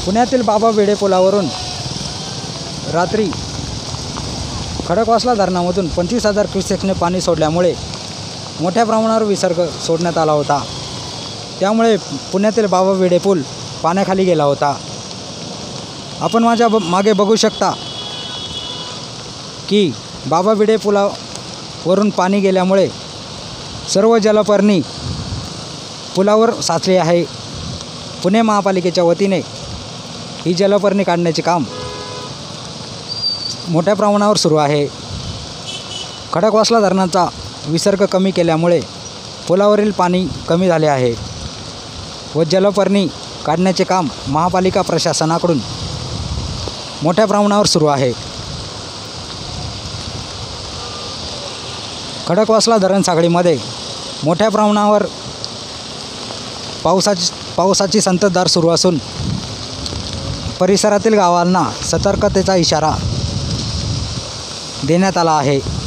पुण्यातील बाबा विडे पुलावरून रात्री खडकवासला धरणामधून 25,000 क्युसेक्सने पाणी सोडल्यामुळे मोठ्या प्रमाणावर विसर्ग सोडण्यात आला होता. त्यामुळे पुण्यातील बाबा विडे पूल पाण्याखाली गेला होता. आपण माझ्या मागे बघू शकता की बाबा विडे पुलावरून पाणी गेल्यामुळे सर्व जलपर्णी पुलावर साचली आहे. पुणे महापालिकेच्या वतीने ही जलपर्णी काढण्याचे काम मोठ्या प्रमाणावर सुरू आहे. खडकवासला धरणाचा विसर्ग कमी केल्यामुळे पुलावरील पाणी कमी झाले आहे व जलपर्णी काढण्याचे काम महापालिका प्रशासनाकडून मोठ्या प्रमाणावर सुरू आहे. खडकवासला धरण साखळीमध्ये मोठ्या प्रमाणावर पावसाची संततधार सुरू असून परिसरातील गावांना सतर्कतेचा इशारा देण्यात आला आहे.